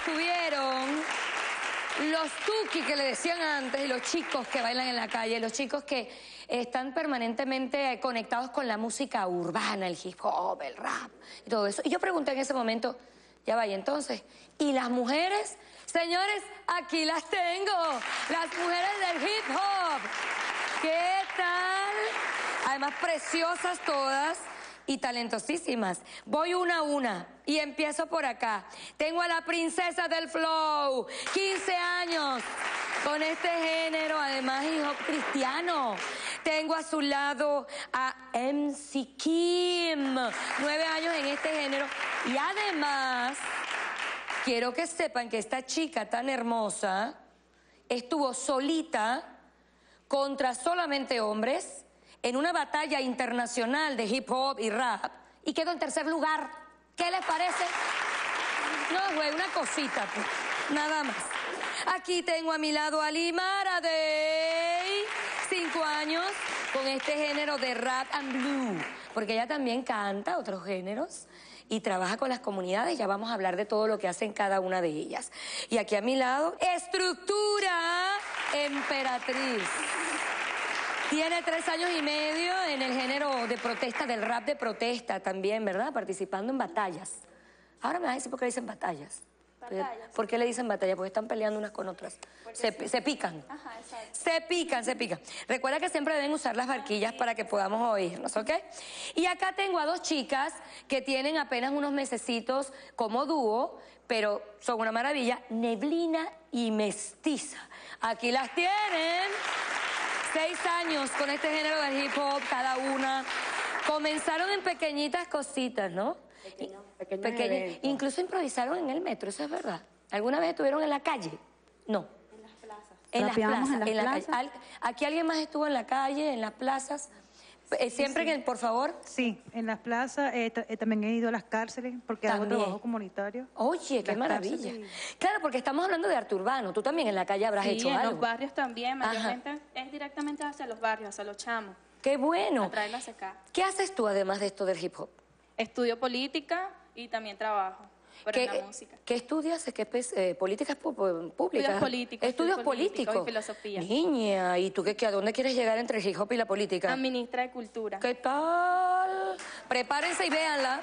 estuvieron los tuki que le decían antes, y los chicos que bailan en la calle, los chicos que están permanentemente conectados con la música urbana, el hip hop, el rap y todo eso. Y yo pregunté en ese momento, ya vaya entonces, ¿y las mujeres? Señores, aquí las tengo, las mujeres del hip hop. ¿Qué tal? Además, preciosas todas y talentosísimas. Voy una a una y empiezo por acá. Tengo a la princesa del flow, 15 años, con este género, además hip hop cristiano. Tengo a su lado a MC Kim, 9 años en este género. Y además, quiero que sepan que esta chica tan hermosa estuvo solita contra solamente hombres en una batalla internacional de hip hop y rap y quedó en tercer lugar. ¿Qué les parece? No, güey, una cosita, pues, nada más. Aquí tengo a mi lado a Limara Day, 5 años, con este género de rap and blue, porque ella también canta otros géneros y trabaja con las comunidades. Ya vamos a hablar de todo lo que hacen cada una de ellas. Y aquí a mi lado, Estructura Emperatriz. Tiene 3 años y medio en el género de protesta, del rap de protesta también, ¿verdad? Participando en batallas. Ahora me vas a decir por qué le dicen batallas. ¿Batallas? ¿Por qué le dicen batallas? Porque están peleando unas con otras. Se pican. Ajá, exacto. Se pican. Recuerda que siempre deben usar las barquillas para que podamos oírnos, ¿ok? Y acá tengo a 2 chicas que tienen apenas unos mesecitos como dúo, pero son una maravilla, Neblina y Mestiza. Aquí las tienen. 6 años con este género de hip hop, cada una. Comenzaron en pequeñitas cositas, ¿no? Pequeñas. Incluso improvisaron en el metro, eso es verdad. ¿Alguna vez estuvieron en la calle? No. En las plazas. En las plazas. ¿Aquí alguien más estuvo en la calle, en las plazas? Siempre que, por favor. Sí, en las plazas, también he ido a las cárceles porque hago trabajo comunitario. Oye, qué maravilla. Claro, porque estamos hablando de arte urbano. Tú también en la calle habrás hecho algo. Sí, en los barrios también. Mayormente es directamente hacia los barrios, hacia los chamos. Qué bueno. A traerlas acá. ¿Qué haces tú además de esto del hip hop? Estudio política y también trabajo. En la música. ¿Qué estudias? ¿Qué políticas públicas? Estudios políticos. Y filosofía. Niña, ¿y tú a dónde quieres llegar entre el hip hop y la política? A ministra de Cultura. ¿Qué tal? Prepárense y véanla.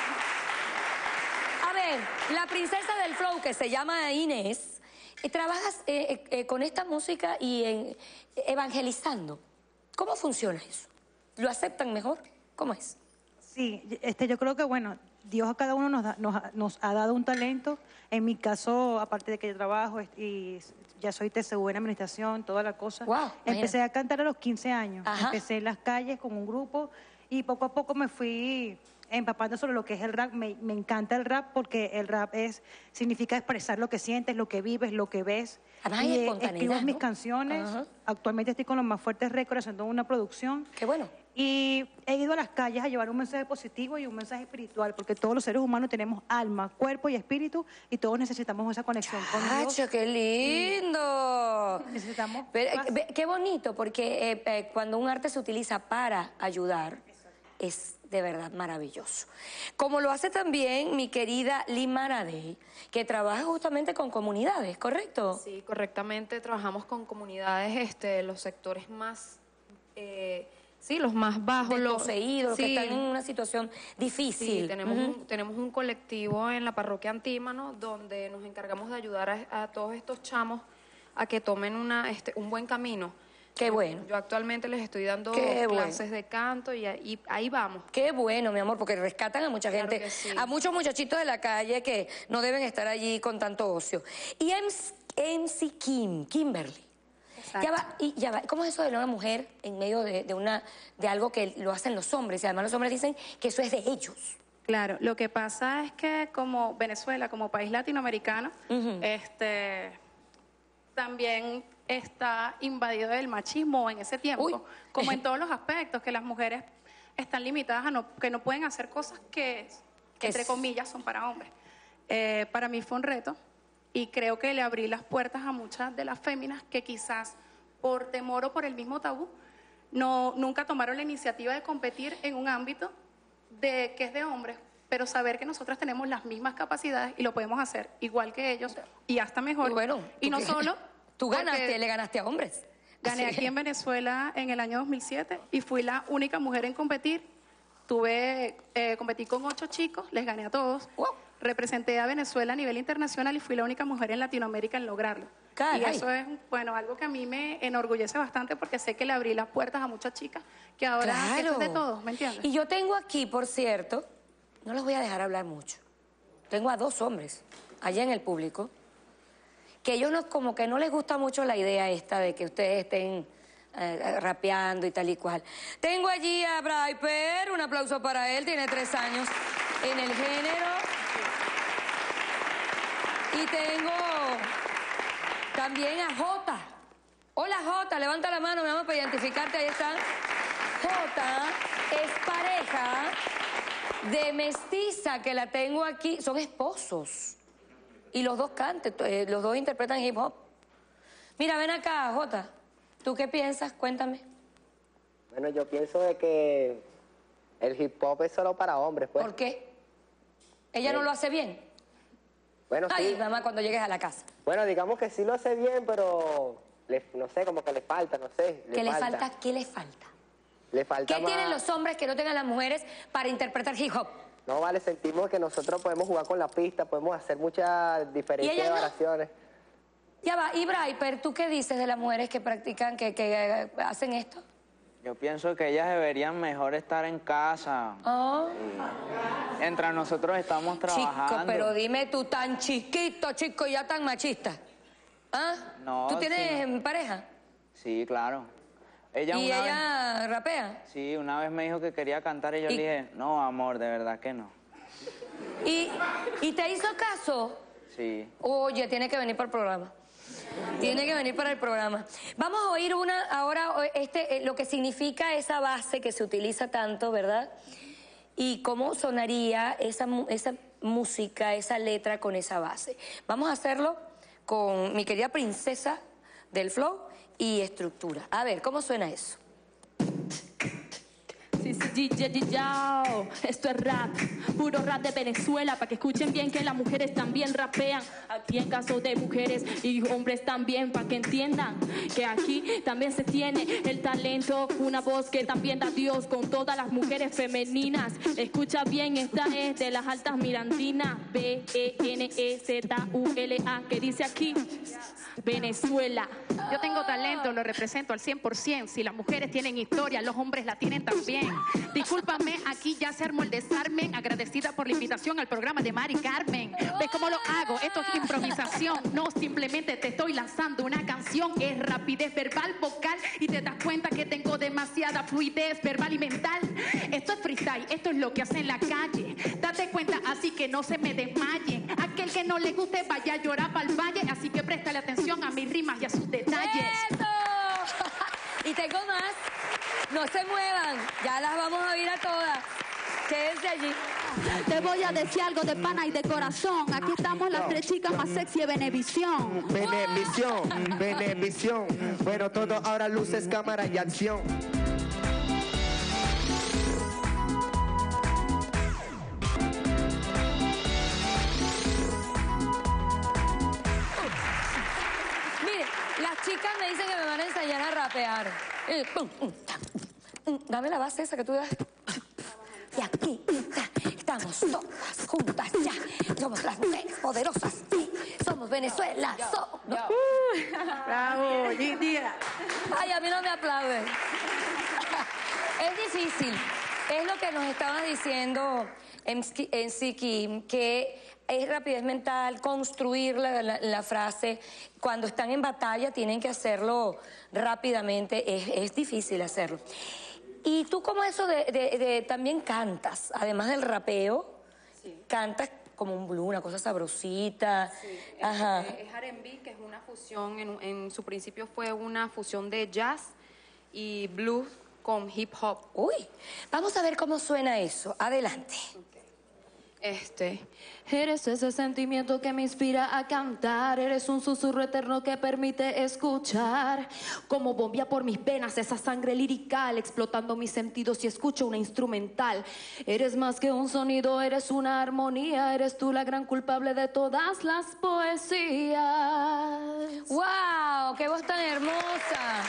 A ver, la princesa del flow, que se llama Inés, trabajas con esta música y evangelizando. ¿Cómo funciona eso? ¿Lo aceptan mejor? ¿Cómo es? Sí, yo creo que, bueno, Dios a cada uno nos ha dado un talento. En mi caso, aparte de que yo trabajo y ya soy TCU en administración, toda la cosa. Wow, empecé a cantar a los 15 años. Ajá. Empecé en las calles con un grupo y poco a poco me fui empapando sobre lo que es el rap. Me encanta el rap porque el rap significa expresar lo que sientes, lo que vives, lo que ves. Además, y espontaneidad, escribo mis ¿no? canciones. Ajá. Actualmente estoy con los Más Fuertes Records haciendo una producción. Qué bueno. Y he ido a las calles a llevar un mensaje positivo y un mensaje espiritual, porque todos los seres humanos tenemos alma, cuerpo y espíritu, y todos necesitamos esa conexión con Dios. ¡Chacho, qué lindo! Necesitamos... qué bonito, porque cuando un arte se utiliza para ayudar, es de verdad maravilloso. Como lo hace también mi querida Limara Day, que trabaja justamente con comunidades, ¿correcto? Sí, correctamente. Trabajamos con comunidades, los sectores más... sí, los más bajos, desposeídos, sí, los que están en una situación difícil. Sí, tenemos un colectivo en la parroquia Antímano donde nos encargamos de ayudar a todos estos chamos a que tomen un buen camino. Qué bueno. Yo actualmente les estoy dando clases de canto y ahí vamos. Qué bueno, mi amor, porque rescatan a mucha gente, que sí. A muchos muchachitos de la calle que no deben estar allí con tanto ocio. Y MC Kimberly. Ya va. ¿Cómo es eso de una mujer en medio de algo que lo hacen los hombres? Y además los hombres dicen que eso es de ellos. Claro, lo que pasa es que como Venezuela, como país latinoamericano, también está invadido del machismo en ese tiempo. Uy. Como en todos los aspectos, que las mujeres están limitadas que no pueden hacer cosas que entre comillas, son para hombres. Para mí fue un reto. Y creo que le abrí las puertas a muchas de las féminas que quizás por temor o por el mismo tabú nunca tomaron la iniciativa de competir en un ámbito que es de hombres pero saber que nosotras tenemos las mismas capacidades y lo podemos hacer igual que ellos y hasta mejor. Y bueno, y no solo... Tú ganaste, porque le ganaste a hombres. Gané Así. aquí en Venezuela en el año 2007 y fui la única mujer en competir. Competí con 8 chicos, les gané a todos. Wow. Representé a Venezuela a nivel internacional y fui la única mujer en Latinoamérica en lograrlo. Caray. Y eso es, bueno, algo que a mí me enorgullece bastante porque sé que le abrí las puertas a muchas chicas que ahora esto es de todos, ¿me entiendes? Y yo tengo aquí, por cierto, no los voy a dejar hablar mucho. Tengo a 2 hombres allá en el público que ellos no, como que no les gusta mucho la idea esta de que ustedes estén rapeando y tal y cual. Tengo allí a Braiper, un aplauso para él, tiene 3 años en el género. Y tengo también a Jota. Hola Jota, levanta la mano, mi amor, para identificarte, ahí está. Jota es pareja de Mestiza, que la tengo aquí, son esposos. Y los dos cantan, los dos interpretan hip hop. Mira, ven acá, Jota. ¿Tú qué piensas? Cuéntame. Bueno, yo pienso de que el hip hop es solo para hombres, pues. ¿Por qué? ¿Ella no lo hace bien? Bueno, Ay, sí. mamá, cuando llegues a la casa. Bueno, digamos que sí lo hace bien, pero no sé, como que le falta, no sé. ¿Qué le falta? ¿Qué le falta? Le falta ¿Qué más. tienen los hombres que no tengan las mujeres para interpretar hip hop? No, vale, sentimos que nosotros podemos jugar con la pista, podemos hacer muchas diferencias ellas de no? variaciones. Ya va, y Braiper, ¿tú qué dices de las mujeres que practican, que hacen esto? Yo pienso que ellas deberían mejor estar en casa. Oh. Mientras nosotros estamos trabajando. Chico, pero dime tú tan chiquito, chico, y ya tan machista. ¿Ah? No, ¿Tú tienes sí. pareja? Sí, claro. Ella ¿Y una ella rapea? vez, sí, una vez me dijo que quería cantar y yo ¿Y? le dije, no, amor, de verdad que no. ¿Y te hizo caso? Sí. Oye, tiene que venir para el programa. Tiene que venir para el programa. Vamos a oír ahora lo que significa esa base que se utiliza tanto, ¿verdad? Y cómo sonaría esa música, esa letra con esa base. Vamos a hacerlo con mi querida princesa del flow y estructura. A ver, ¿cómo suena eso? Sí, esto es rap, puro rap de Venezuela, para que escuchen bien que las mujeres también rapean. Aquí en caso de mujeres y hombres también, para que entiendan que aquí también se tiene el talento, una voz que también da Dios con todas las mujeres femeninas. Escucha bien, esta es de las altas mirandinas, Benezula, que dice aquí, Venezuela. Yo tengo talento, lo represento al 100%. Si las mujeres tienen historia, los hombres la tienen también. Discúlpame, aquí ya se armó el desarme. Agradecida por la invitación al programa de Mari Carmen. ¿Ves cómo lo hago? Esto es improvisación. No, simplemente te estoy lanzando una canción. Es rapidez verbal, vocal. Y te das cuenta que tengo demasiada fluidez verbal y mental. Esto es freestyle, esto es lo que hace en la calle. Date cuenta, así que no se me desmayen. Aquel que no le guste vaya a llorar para el valle. Así que préstale atención a mis rimas y a sus detalles. ¡Eso! Y tengo más. No se muevan. Ya las vamos a oír a todas. Quédense allí. Te voy a decir algo de pana y de corazón. Aquí estamos las 3 chicas más sexy de Venevisión. Venevisión, Venevisión. Bueno, todo ahora luces, cámara y acción. Mire, las chicas me dicen que me van a enseñar a rapear. Dame la base esa que tú das. Y aquí estamos todas juntas ya. Somos las mujeres poderosas. Sí, somos Venezuela. Bravo, India. Ay, a mí no me aplauden. Es difícil. Es lo que nos estaba diciendo en Siki, que es rapidez mental, construir la frase. Cuando están en batalla tienen que hacerlo rápidamente. Es difícil hacerlo. Y tú como eso también cantas, además del rapeo, sí. Cantas como un blues, una cosa sabrosita. Sí, ajá. Es R&B, que es una fusión, en su principio fue una fusión de jazz y blues con hip hop. Uy, vamos a ver cómo suena eso. Adelante. Eres ese sentimiento que me inspira a cantar. Eres un susurro eterno que permite escuchar. Como bombea por mis venas esa sangre lirical, explotando mis sentidos y escucho una instrumental. Eres más que un sonido, eres una armonía. Eres tú la gran culpable de todas las poesías. ¡Wow! ¡Qué voz tan hermosa!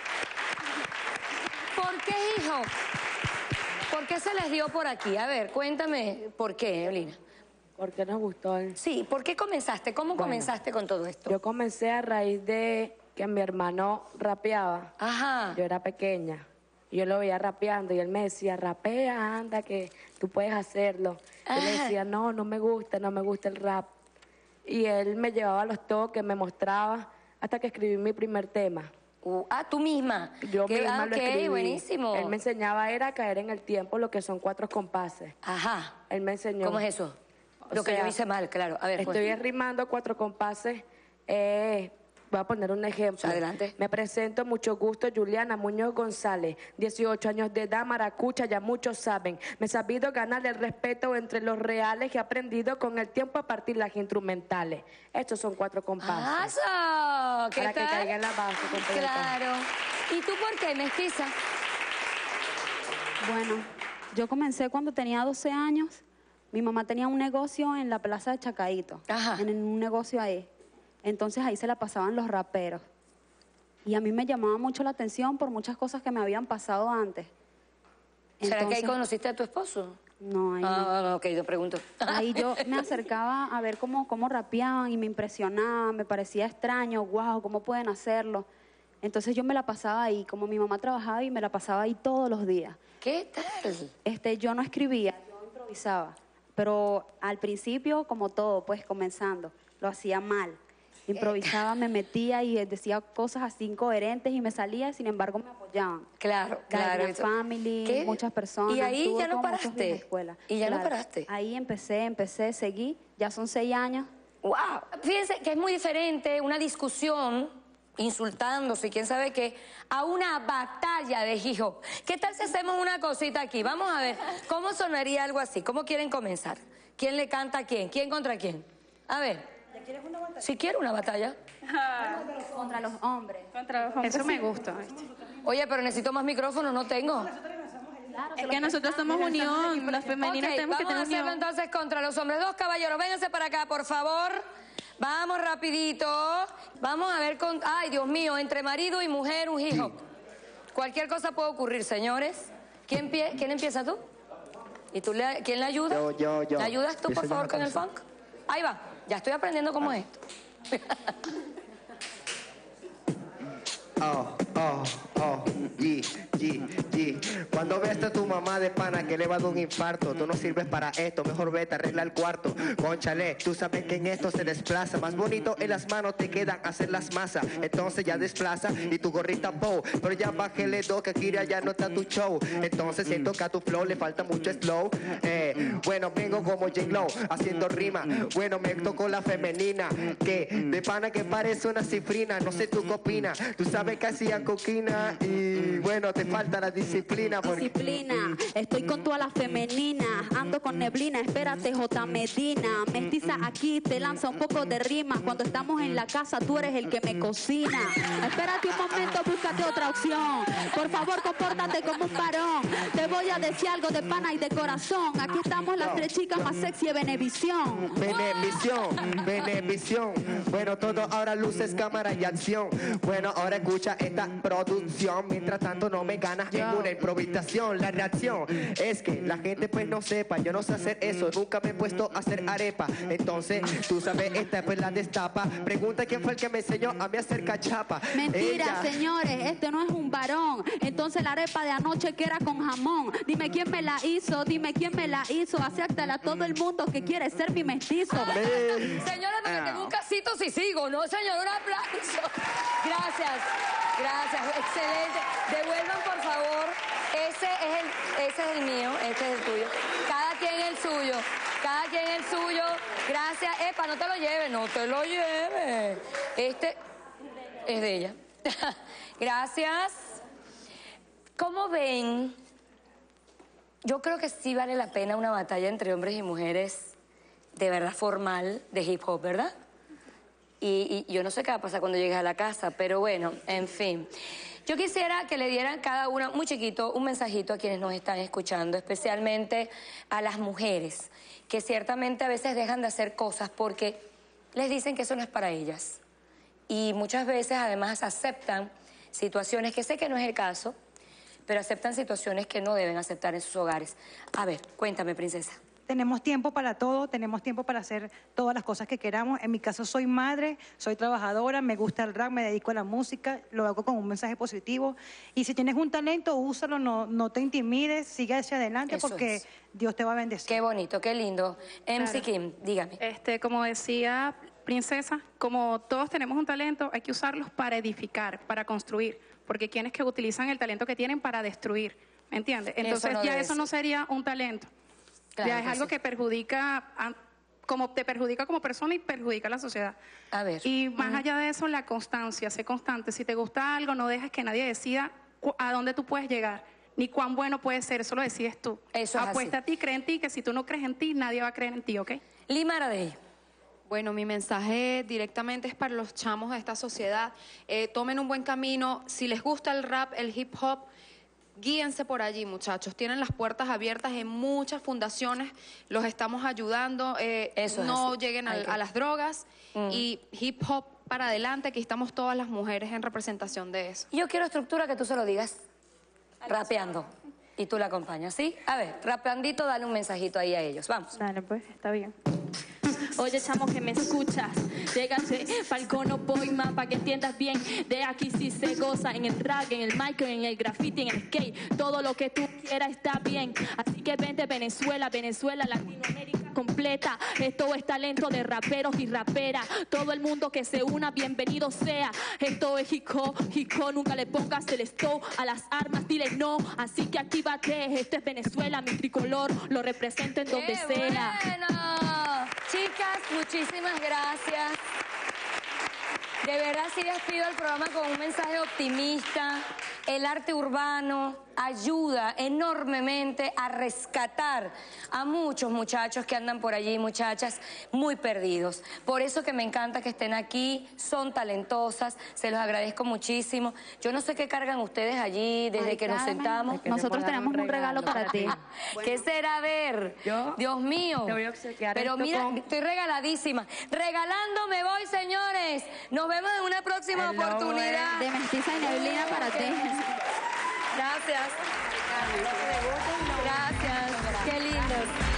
¿Por qué, hijo? ¿Por qué se les dio por aquí? A ver, cuéntame por qué, Evelina. Porque nos gustó. Sí, ¿por qué comenzaste? ¿Cómo comenzaste con todo esto? Yo comencé a raíz de que mi hermano rapeaba. Ajá. Yo era pequeña. Yo lo veía rapeando y él me decía, rapea, anda, que tú puedes hacerlo. Yo le decía, no me gusta el rap. Y él me llevaba a los toques, me mostraba, hasta que escribí mi primer tema. ¿Tú misma? Yo misma lo escribí. Buenísimo. Él me enseñaba era a caer en el tiempo, lo que son 4 compases. Ajá. Él me enseñó. ¿Cómo es eso? Lo que yo hice mal, claro. A ver, estoy rimando 4 compases. Voy a poner un ejemplo. Adelante. Me presento, mucho gusto, Juliana Muñoz González. 18 años de edad, maracucha, ya muchos saben. Me he sabido ganar el respeto entre los reales y he aprendido con el tiempo a partir las instrumentales. Estos son 4 compases. ¿Qué para tal? que caiga en la base completa. Claro. ¿Y tú por qué, mestiza? Bueno, yo comencé cuando tenía 12 años. Mi mamá tenía un negocio en la plaza de Chacaíto. Ajá. En un negocio ahí. Entonces ahí se la pasaban los raperos. Y a mí me llamaba mucho la atención por muchas cosas que me habían pasado antes. ¿Será que ahí conociste a tu esposo? No, ahí no. No, ok, yo pregunto. Ahí yo me acercaba a ver cómo rapeaban y me impresionaba, me parecía extraño, wow, ¿cómo pueden hacerlo? Entonces yo me la pasaba ahí, como mi mamá trabajaba y me la pasaba ahí todos los días. ¿Qué tal? Yo no escribía, yo improvisaba. Pero al principio, como todo, pues comenzando, lo hacía mal. Improvisaba, me metía y decía cosas así incoherentes y me salía, sin embargo me apoyaban. Claro. Darina Family, muchas personas. ¿Y ahí estuve ya no con muchos paraste? en la escuela. ¿Y ya no paraste? Ahí empecé, seguí, ya son 6 años. ¡Wow! Fíjense que es muy diferente una discusión, insultándose, quién sabe qué, a una batalla de hip hop. ¿Qué tal si hacemos una cosita aquí? Vamos a ver, ¿cómo sonaría algo así? ¿Cómo quieren comenzar? ¿Quién le canta a quién? ¿Quién contra quién? A ver. ¿Quieres una batalla? Si quiero una batalla. Contra los hombres. Contra los hombres. Eso me gusta. Oye, pero necesito más micrófonos, no tengo. Es que nosotros somos unión, las femeninas tenemos que tener vamos a hacerlo unión. entonces contra los hombres. 2 caballeros, vénganse para acá, por favor. Vamos rapidito. Vamos a ver con... Ay, Dios mío, entre marido y mujer, un hijo. Cualquier cosa puede ocurrir, señores. ¿Quién empieza tú? ¿Y tú quién le ayuda? Yo. ¿Le ayudas tú, por favor, con el funk? Ahí va. Ya estoy aprendiendo cómo es esto. Cuando ves a tu mamá de pana que le va a dar un infarto, tú no sirves para esto, mejor vete a arreglar el cuarto. Cónchale, tú sabes que en esto se desplaza, más bonito en las manos te quedan hacer las masas. Entonces ya desplaza y tu gorrita bow, pero ya bájale 2 que aquí ya no está tu show. Entonces siento que a tu flow le falta mucho slow. Bueno, vengo como J-Lo haciendo rima. Bueno, me tocó la femenina, que de pana que parece una cifrina. No sé tú qué opinas, tú sabes que hacía coquina y bueno, te falta la disciplina. Disciplina, estoy con todas las femeninas, ando con neblina, espérate J. Medina, mestiza aquí, te lanza un poco de rimas, cuando estamos en la casa tú eres el que me cocina, espérate un momento, búscate otra opción, por favor compórtate como un varón, te voy a decir algo de pana y de corazón, aquí estamos las 3 chicas más sexy de Venevisión. Venevisión, bueno, todo ahora luces, cámara y acción, bueno, ahora escucha esta producción, mientras tanto no me ganas en una improvisación. La reacción es que la gente pues no sepa, yo no sé hacer eso, nunca me he puesto a hacer arepa, entonces tú sabes, esta pues la destapa, pregunta quién fue el que me enseñó a mí a hacer cachapa. Mentira, señores, este no es un varón, entonces la arepa de anoche que era con jamón, dime quién me la hizo, acéptala a todo el mundo que quiere ser mi mestizo. Señora, porque tengo un casito si sigo, ¿no, señor? Un aplauso. Gracias, excelente. Devuelvan, por favor, ese es el mío, este es el tuyo. Cada quien el suyo. Gracias. Epa, no te lo lleves. Este es de ella. Gracias. ¿Cómo ven yo creo que sí vale la pena una batalla entre hombres y mujeres de verdad formal de hip hop, ¿verdad? Y yo no sé qué va a pasar cuando llegues a la casa, pero bueno, en fin. Yo quisiera que le dieran cada una, muy chiquito, un mensajito a quienes nos están escuchando, especialmente a las mujeres, que ciertamente a veces dejan de hacer cosas porque les dicen que eso no es para ellas. Y muchas veces además aceptan situaciones, que sé que no es el caso, pero aceptan situaciones que no deben aceptar en sus hogares. A ver, cuéntame, princesa. Tenemos tiempo para todo, tenemos tiempo para hacer todas las cosas que queramos. En mi caso soy madre, soy trabajadora, me gusta el rap, me dedico a la música, lo hago con un mensaje positivo. Y si tienes un talento, úsalo, no te intimides, sigue hacia adelante. Eso porque es. Dios te va a bendecir. Qué bonito, qué lindo. MC Kim, dígame. Como decía princesa, como todos tenemos un talento, hay que usarlos para edificar, para construir. Porque hay quienes que utilizan el talento que tienen para destruir, ¿me entiendes? Entonces eso no sería un talento. Claro, ya es algo que perjudica, como te perjudica como persona y perjudica a la sociedad. A ver. Y más allá de eso, la constancia, sé constante. Si te gusta algo, no dejes que nadie decida a dónde tú puedes llegar, ni cuán bueno puede ser, eso lo decides tú. Eso es Apuesta así. a ti, cree en ti, que si tú no crees en ti, nadie va a creer en ti, ¿ok? Limara de Bueno, mi mensaje directamente es para los chamos de esta sociedad. Tomen un buen camino. Si les gusta el rap, el hip hop, guíense por allí, muchachos. Tienen las puertas abiertas en muchas fundaciones. Los estamos ayudando. No lleguen a las drogas. Y hip hop para adelante. Aquí estamos todas las mujeres en representación de eso. Yo quiero estructura que tú se lo digas rapeando. Y tú la acompañas, ¿sí? A ver, rapeandito, dale un mensajito ahí a ellos. Vamos. Dale, pues, está bien. Oye, chamo, que me escuchas, llégase pa'l cono poima pa' que entiendas bien. De aquí sí se goza, en el rap, en el mic, en el graffiti, en el skate. Todo lo que tú quieras está bien. Así que vente Venezuela, Latinoamérica completa. Esto es talento de raperos y raperas. Todo el mundo que se una, bienvenido sea. Esto es hip hop, nunca le pongas el stop a las armas, dile no. Así que actívate, esto es Venezuela, mi tricolor, lo represento en donde sea. Bueno. Chicas, muchísimas gracias. De verdad sí despido el programa con un mensaje optimista. El arte urbano ayuda enormemente a rescatar a muchos muchachos que andan por allí, muchachas muy perdidos. Por eso que me encanta que estén aquí, son talentosas, se los agradezco muchísimo. Yo no sé qué cargan ustedes allí desde que nos sentamos. Nosotros tenemos un regalo para ti. ¿Qué será? A ver, Dios mío. Te voy a obsequiar. Pero mira, estoy regaladísima. Regalando me voy, señores. Nos vemos en una próxima oportunidad. De Mestiza y Neblina para ti. Gracias. Gracias. Qué lindos.